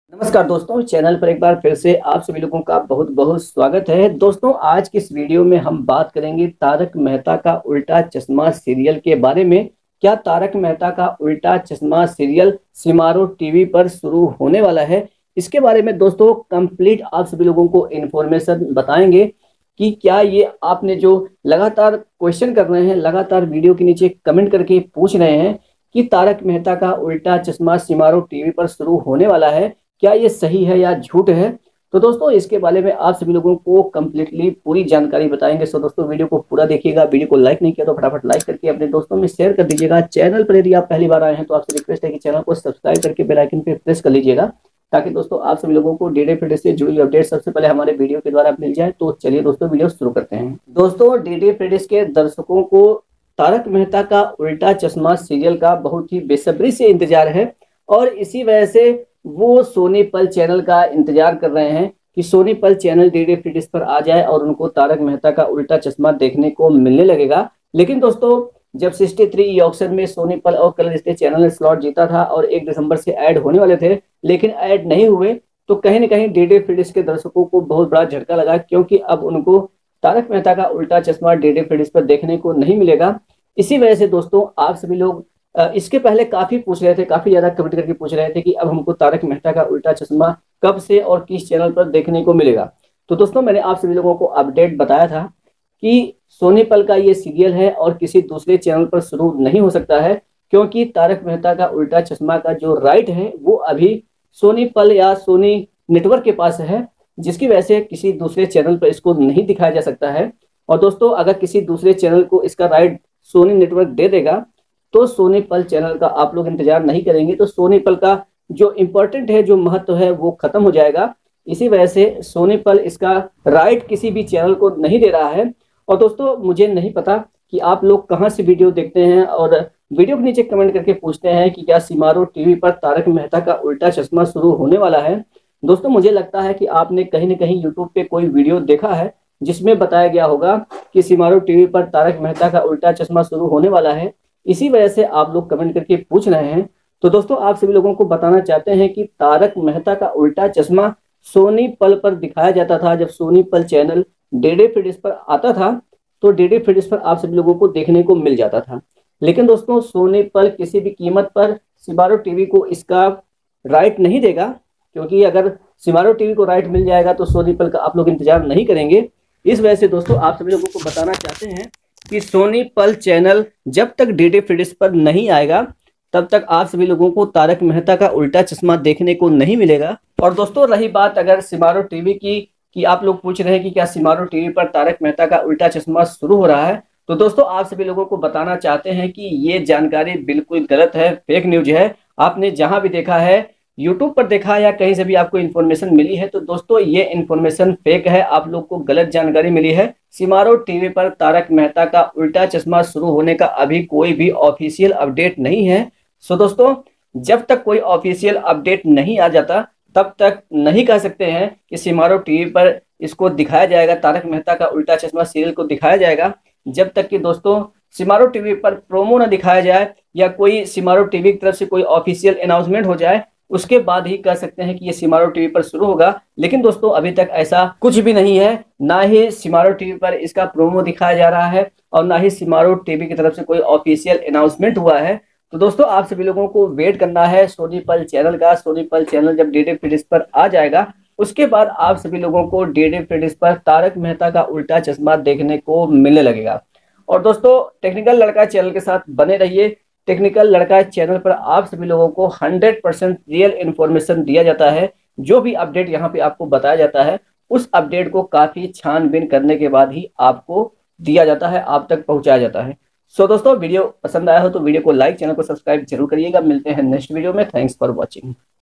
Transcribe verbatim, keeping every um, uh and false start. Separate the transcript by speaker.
Speaker 1: नमस्कार दोस्तों, चैनल पर एक बार फिर से आप सभी लोगों का बहुत बहुत स्वागत है। दोस्तों, आज की इस वीडियो में हम बात करेंगे तारक मेहता का उल्टा चश्मा सीरियल के बारे में। क्या तारक मेहता का उल्टा चश्मा सीरियल सिमारो टीवी पर शुरू होने वाला है? इसके बारे में दोस्तों कंप्लीट आप सभी लोगों को इन्फॉर्मेशन बताएंगे कि क्या ये आपने जो लगातार क्वेश्चन कर रहे हैं, लगातार वीडियो के नीचे कमेंट करके पूछ रहे हैं कि तारक मेहता का उल्टा चश्मा सिमारो टीवी पर शुरू होने वाला है, क्या ये सही है या झूठ है? तो दोस्तों इसके बारे में आप सभी लोगों को कंप्लीटली पूरी जानकारी बताएंगे। सो दोस्तों वीडियो को पूरा देखिएगा। वीडियो को लाइक नहीं किया तो फटाफट लाइक करके अपने दोस्तों में शेयर कर दीजिएगा। चैनल पर यदि आप पहली बार आए हैं तो आपसे रिक्वेस्ट है कि चैनल को सब्सक्राइब करके बेल आइकन पे प्रेस कर लीजिएगा, ताकि दोस्तों आप सभी लोगों को डीडे फिडे से जुड़ी अपडेट सबसे पहले हमारे वीडियो के द्वारा मिल जाए। तो चलिए दोस्तों वीडियो शुरू करते हैं। दोस्तों, डीडे फिडे के दर्शकों को तारक मेहता का उल्टा चश्मा सीरियल का बहुत ही बेसब्री से इंतजार है, और इसी वजह से वो सोनी पल चैनल का इंतजार कर रहे हैं कि सोनी पल चैनल डीडी फ्री पर आ जाए और उनको तारक मेहता का उल्टा चश्मा देखने को मिलने लगेगा। लेकिन दोस्तों, जब सिक्सटी थ्री ई ऑक्शन में सोनी पल और कलर स्टे चैनल ने स्लॉट जीता था और एक दिसंबर से ऐड होने वाले थे, लेकिन ऐड नहीं हुए, तो कहीं ना कहीं डीडी फ्री के दर्शकों को बहुत बड़ा झटका लगा, क्योंकि अब उनको तारक मेहता का उल्टा चश्मा डीडी फ्री पर देखने को नहीं मिलेगा। इसी वजह से दोस्तों आप सभी लोग इसके पहले काफी पूछ रहे थे, काफी ज्यादा कमेंट करके पूछ रहे थे कि अब हमको तारक मेहता का उल्टा चश्मा कब से और किस चैनल पर देखने को मिलेगा। तो दोस्तों मैंने आप सभी लोगों को अपडेट बताया था कि सोनी पल का ये सीरियल है और किसी दूसरे चैनल पर शुरू नहीं हो सकता है, क्योंकि तारक मेहता का उल्टा चश्मा का जो राइट है वो अभी सोनी पल या सोनी नेटवर्क के पास है, जिसकी वजह से किसी दूसरे चैनल पर इसको नहीं दिखाया जा सकता है। और दोस्तों अगर किसी दूसरे चैनल को इसका राइट सोनी नेटवर्क दे देगा तो सोनी पल चैनल का आप लोग इंतजार नहीं करेंगे, तो सोनी पल का जो इम्पोर्टेंट है, जो महत्व है, वो खत्म हो जाएगा। इसी वजह से सोनी पल इसका राइट किसी भी चैनल को नहीं दे रहा है। और दोस्तों मुझे नहीं पता कि आप लोग कहां से वीडियो देखते हैं और वीडियो के नीचे कमेंट करके पूछते हैं कि क्या सिमारो टीवी पर तारक मेहता का उल्टा चश्मा शुरू होने वाला है। दोस्तों मुझे लगता है कि आपने कहीं ना कहीं यूट्यूब पे कोई वीडियो देखा है जिसमें बताया गया होगा कि सिमारो टीवी पर तारक मेहता का उल्टा चश्मा शुरू होने वाला है, इसी वजह से आप लोग कमेंट करके पूछ रहे हैं। तो दोस्तों आप सभी लोगों को बताना चाहते हैं कि तारक मेहता का उल्टा चश्मा सोनी पल पर दिखाया जाता था। जब सोनी पल चैनल डीडी फ्री पर आता था तो डीडी फ्री पर आप सभी लोगों को देखने को मिल जाता था। लेकिन दोस्तों सोनी पल किसी भी कीमत पर सिमारो टीवी को इसका राइट नहीं देगा, क्योंकि अगर सिमारो टीवी को राइट मिल जाएगा तो सोनी पल का आप लोग इंतजार नहीं करेंगे। इस वजह से दोस्तों आप सभी लोगों को बताना चाहते हैं कि सोनी पल चैनल जब तक डीडी फ्री पर नहीं आएगा तब तक आप सभी लोगों को तारक मेहता का उल्टा चश्मा देखने को नहीं मिलेगा। और दोस्तों रही बात अगर सिमारो टीवी की, कि आप लोग पूछ रहे हैं कि क्या सिमारो टीवी पर तारक मेहता का उल्टा चश्मा शुरू हो रहा है, तो दोस्तों आप सभी लोगों को बताना चाहते हैं कि ये जानकारी बिल्कुल गलत है, फेक न्यूज है। आपने जहां भी देखा है, यूट्यूब पर देखा या कहीं से भी आपको इन्फॉर्मेशन मिली है, तो दोस्तों ये इन्फॉर्मेशन फेक है, आप लोग को गलत जानकारी मिली है। सिमारो टीवी पर तारक मेहता का उल्टा चश्मा शुरू होने का अभी कोई भी ऑफिशियल अपडेट नहीं है। सो दोस्तों जब तक कोई ऑफिशियल अपडेट नहीं आ जाता तब तक नहीं कह सकते हैं कि सिमारो टीवी पर इसको दिखाया जाएगा, तारक मेहता का उल्टा चश्मा सीरियल को दिखाया जाएगा। जब तक कि दोस्तों सिमारो टीवी पर प्रोमो न दिखाया जाए या कोई सिमारो टीवी की तरफ से कोई ऑफिशियल अनाउंसमेंट हो जाए, उसके बाद ही कह सकते हैं कि ये सिमारो टीवी पर शुरू होगा। लेकिन दोस्तों अभी तक ऐसा कुछ भी नहीं है, ना ही सिमारो टीवी पर इसका प्रोमो दिखाया जा रहा है और ना ही सिमारो टीवी की तरफ से कोई ऑफिशियल अनाउंसमेंट हुआ है। तो दोस्तों आप सभी लोगों को वेट करना है सोनी पल चैनल का। सोनी पल चैनल जब डीडी फ्री पर आ जाएगा उसके बाद आप सभी लोगों को डीडी फ्री पर तारक मेहता का उल्टा चश्मा देखने को मिलने लगेगा। और दोस्तों टेक्निकल लड़का चैनल के साथ बने रहिए। टेक्निकल लड़का चैनल पर आप सभी लोगों को हंड्रेड परसेंट रियल इन्फॉर्मेशन दिया जाता है। जो भी अपडेट यहाँ पे आपको बताया जाता है उस अपडेट को काफी छानबीन करने के बाद ही आपको दिया जाता है, आप तक पहुंचाया जाता है। सो दोस्तों वीडियो पसंद आया हो तो वीडियो को लाइक, चैनल को सब्सक्राइब जरूर करिएगा। मिलते हैं नेक्स्ट वीडियो में। Thanks for watching.